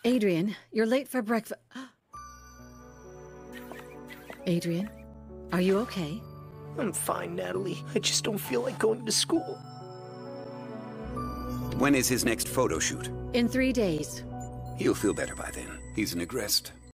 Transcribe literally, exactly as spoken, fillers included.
Adrian, you're late for breakfast. Adrian, are you okay? I'm fine, Natalie. I just don't feel like going to school. When is his next photo shoot? In three days. He'll feel better by then. He's an Agreste.